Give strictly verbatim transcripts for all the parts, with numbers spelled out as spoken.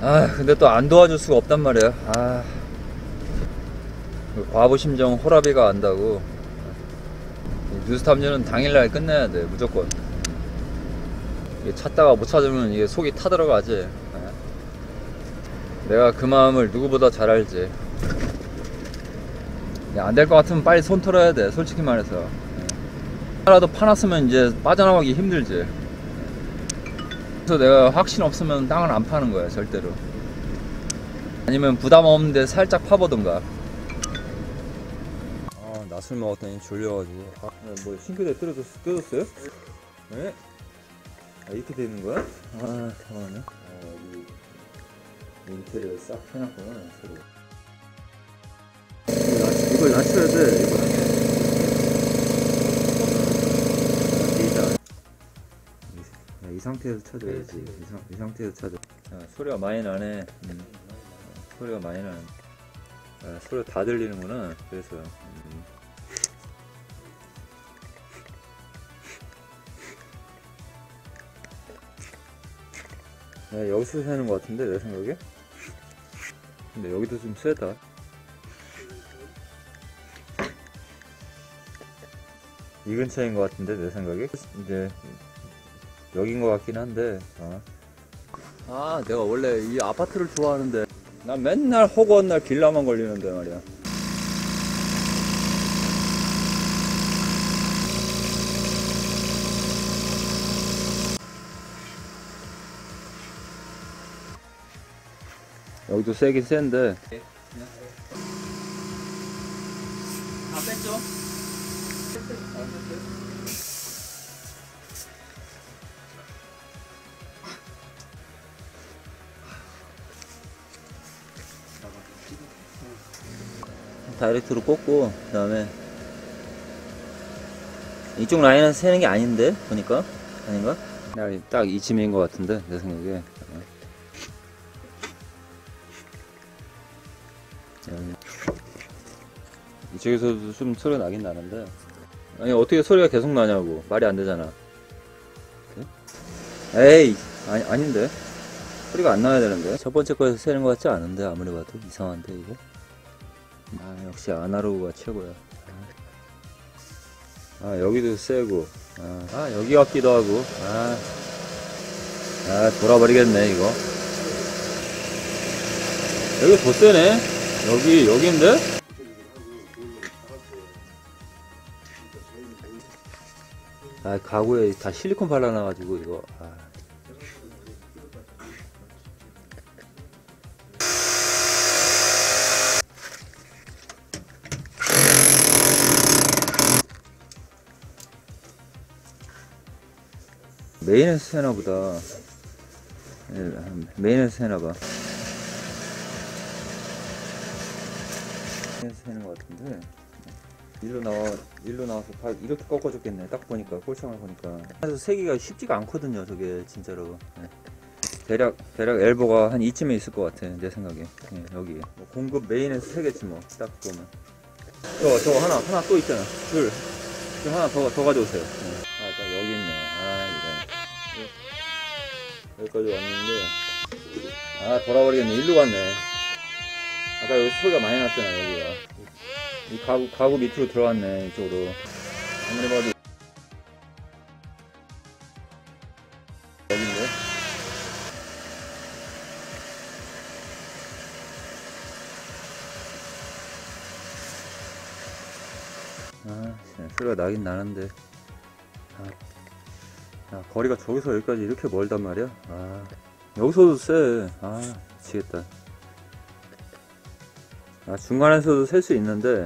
아 근데 또 안 도와줄 수가 없단 말이야. 아 과부심정 호라비가 안다고. 뉴스 탐지는 당일날 끝내야 돼 무조건. 이게 찾다가 못 찾으면 이게 속이 타들어가지. 내가 그 마음을 누구보다 잘 알지. 안 될 것 같으면 빨리 손 털어야 돼 솔직히 말해서. 하나라도 파놨으면 이제 빠져나가기 힘들지. 그래서 내가 확신 없으면 땅을 안 파는 거야 절대로. 아니면 부담 없는데 살짝 파보던가. 아 낮술 먹었더니 졸려가지고. 아, 뭐 싱크대 뜯어졌, 뜯었어요? 네? 아 이렇게 되는 거야? 아 잠깐만요. 아, 이 인테리어 싹 해놨구나 새로. 이걸 낮춰야 돼 이거. 이, 이 상태에서 찾아야지. 이, 상, 이 상태에서 찾아. 아, 소리가 많이 나네. 음. 소리가 많이 나네. 아, 소리가 다 들리는구나. 그래서 음. 야, 여기서 새는 것 같은데 내 생각에. 근데 여기도 좀 세다. 이 근처인 것 같은데 내 생각에. 이제 여긴 것 같긴 한데. 어. 아 내가 원래 이 아파트를 좋아하는데 난 맨날 허구한 날 빌라만 걸리는데 말이야. 여기도 세긴 센데. 다 뺐죠? 다이렉트로 꽂고 그 다음에 이쪽 라인은 새는 게 아닌데 보니까. 아닌가? 딱 이쯤인 것 같은데 내 생각에. 이쪽에서도 좀 소리가 나긴 나는데. 아니 어떻게 소리가 계속 나냐고. 말이 안 되잖아. 에이 아니, 아닌데 소리가 안 나야 되는데. 첫 번째 거에서 새는 것 같지 않은데 아무리 봐도. 이상한데 이거. 아 역시 아날로그가 최고야. 아 여기도 세고. 아, 아 여기 같기도 하고. 아, 아 돌아버리겠네 이거. 여기 더 세네. 여기 여기인데. 아 가구에 다 실리콘 발라놔가지고 이거. 아. 메인에서 새나보다. 메인에서 새나봐. 메인에서 새는 것 같은데. 일로 나와, 일로 나와서 다 이렇게 꺾어줬겠네. 딱 보니까, 꼴창을 보니까. 그래서 세기가 쉽지가 않거든요, 저게, 진짜로. 네. 대략, 대략 엘보가 한 이쯤에 있을 것 같아, 내 생각에. 네, 여기. 뭐 공급 메인에서 세겠지, 뭐. 딱 보면. 저, 저 하나, 하나 또 있잖아. 줄. 줄 하나 더, 더 가져오세요. 네. 아, 딱 여기 있네. 아, 이래. 여기까지 왔는데. 아, 돌아버리겠네. 일로 갔네. 아까 여기 소리가 많이 났잖아, 여기가. 이 가구, 가구 밑으로 들어왔네, 이쪽으로. 아무리 봐도 여긴데? 아, 소리가 나긴 나는데. 아, 야, 거리가 저기서 여기까지 이렇게 멀단 말이야? 아, 여기서도 쎄. 아, 미치겠다. 아, 중간에서도 셀 수 있는데.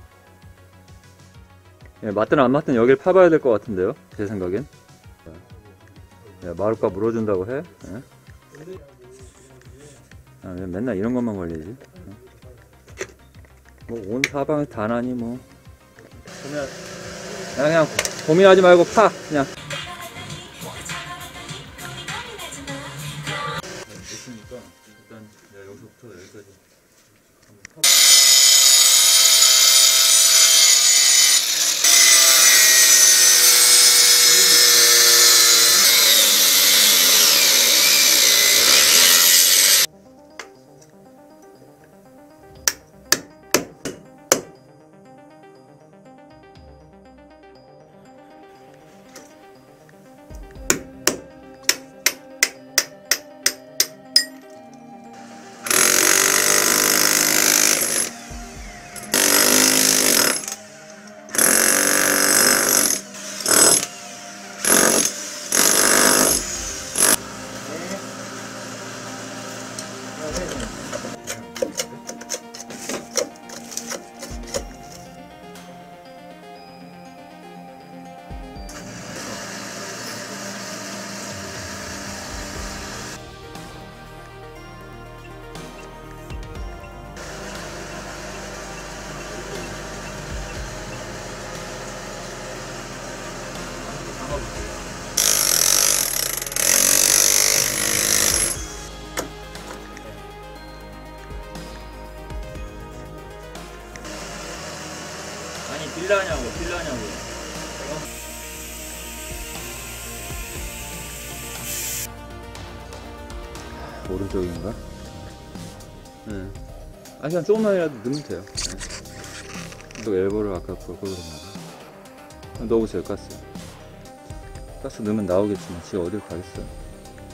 예, 맞든 안 맞든 여길 파봐야 될 것 같은데요, 제 생각엔. 야, 마루카 물어준다고 해? 예? 아, 왜 맨날 이런 것만 걸리지? 뭐 온 사방에 다 나니 뭐. 그냥, 그냥 고민하지 말고 파 그냥. 됐으니까 일단 내가 여기서부터 여기까지 한번 파. 아니 빌라냐고 빌라냐고. 오른쪽인가? 네. 아 그냥 조금만이라도 넣으면 돼요. 네. 또 엘보를 아까 볼 걸 그랬나? 넣어보세요. 가스. 가스 넣으면 나오겠지만 지가 어딜 가겠어요.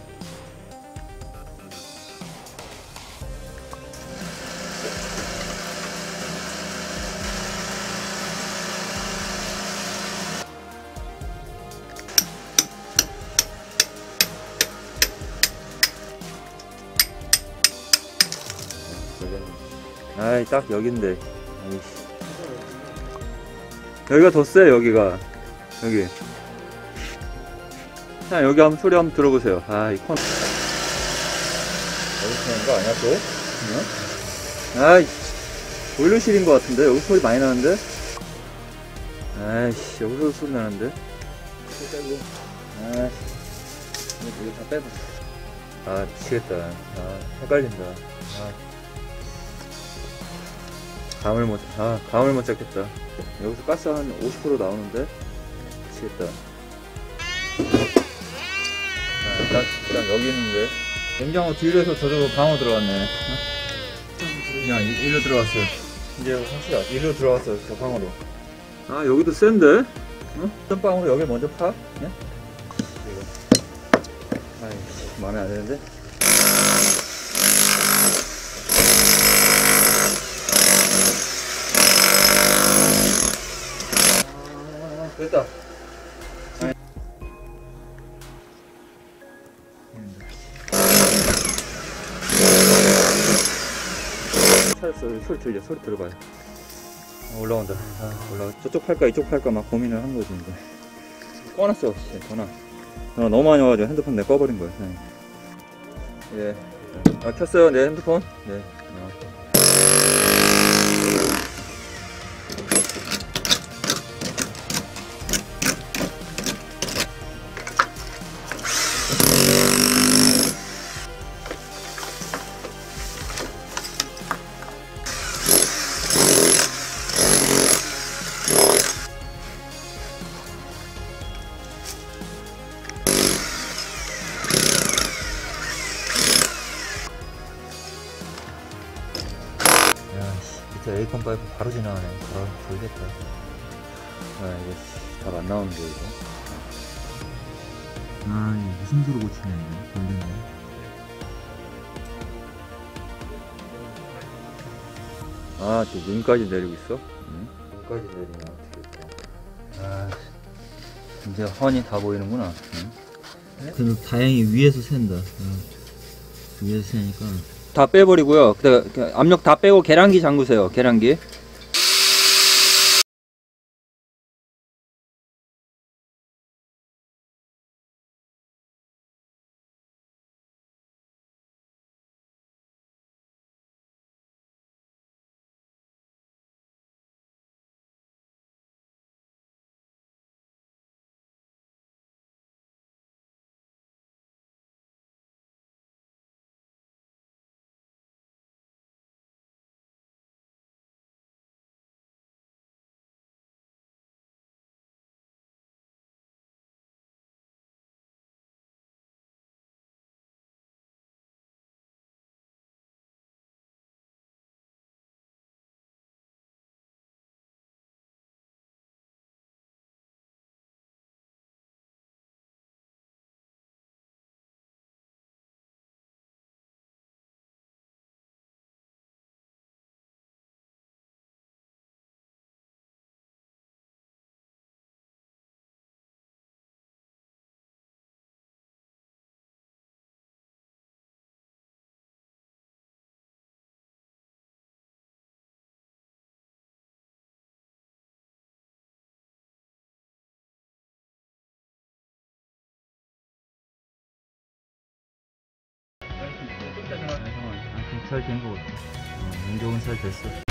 아이 딱 여긴데. 아이씨. 여기가 더 세. 여기가 여기 그냥 여기 한번 소리 한번 들어보세요. 아이 콘 여기서 나는 거 아니야 또? 응? 아이 보일러실인 것 같은데 여기 소리 많이 나는데. 아이씨 여기서 소리 나는데. 아이씨 이거 다 빼봐. 아 미치겠다. 아 헷갈린다. 아. 감을 못, 아, 감을 못 잡겠다. 여기서 가스 한 오십 퍼센트 나오는데? 미치겠다. 아, 딱, 딱 여기 있는데. 냉장고 뒤로 해서 저쪽으로 방으로 들어갔네. 그냥 일로 들어갔어요. 이제 확실히 일로 들어갔어요. 저 방으로. 아, 여기도 센데? 응? 어떤 방으로 여기 먼저 파? 예? 이거. 아이씨, 마음에 안 드는데? 됐다. 찾았어. 소리 들려. 소리 들어봐요. 아, 올라온다. 아, 올라가. 저쪽 팔까 이쪽 팔까 막 고민을 한 거지 이제. 꺼놨어. 전화. 전화 너무 많이 와가지고 핸드폰 내 꺼버린 거야. 네. 예. 아 켰어요. 내 핸드폰. 네. 어. 밑에 에이컨 파이프 바로 지나가네. 바로 돌겠다. 아 이거 답 안 나오는데 이거. 아 이거 무슨 소리 고치냐 이거. 돌리네. 아 또 눈까지 내리고 있어? 응? 눈까지 내리면 어떻게. 아 이제 훤히 다 보이는구나. 응? 그래도 다행히 위에서 샌다. 응. 위에서 새니까 다 빼버리고요. 그다음 압력 다 빼고 계량기 잠그세요. 계량기. 잘 된 것 같아. 어, 운 좋은 잘 됐어.